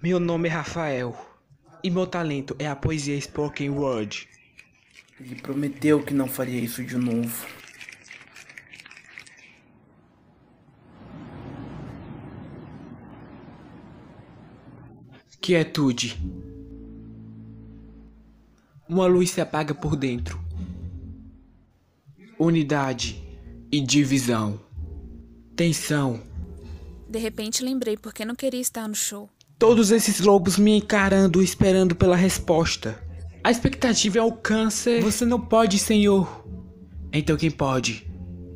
Meu nome é Rafael e meu talento é a poesia spoken word. Ele prometeu que não faria isso de novo. Quietude. Uma luz se apaga por dentro. Unidade e divisão. Tensão. De repente lembrei porque não queria estar no show. Todos esses lobos me encarando, esperando pela resposta. A expectativa é o câncer. Você não pode, senhor. Então quem pode?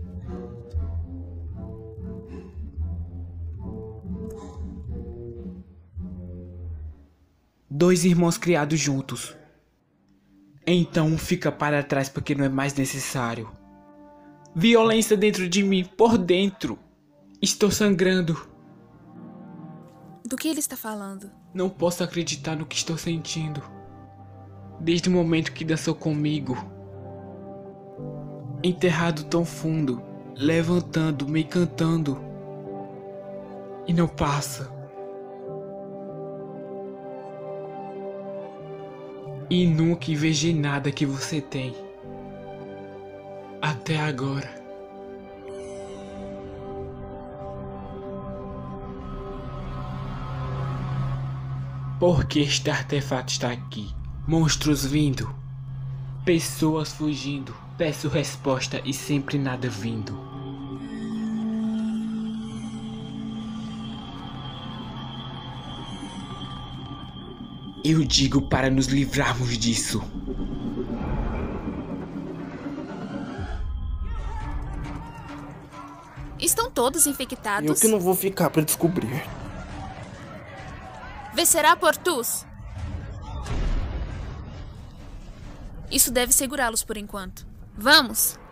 Dois irmãos criados juntos. Então um fica para trás porque não é mais necessário. Violência dentro de mim, por dentro. Estou sangrando. Do que ele está falando? Não posso acreditar no que estou sentindo. Desde o momento que dançou comigo. Enterrado tão fundo, levantando, me cantando. E não passa. E nunca invejei nada que você tem. Até agora. Por que este artefato está aqui? Monstros vindo. Pessoas fugindo. Peço resposta e sempre nada vindo. Eu digo para nos livrarmos disso. Estão todos infectados? Eu que não vou ficar pra descobrir. Vencerá Portus? Isso deve segurá-los por enquanto. Vamos!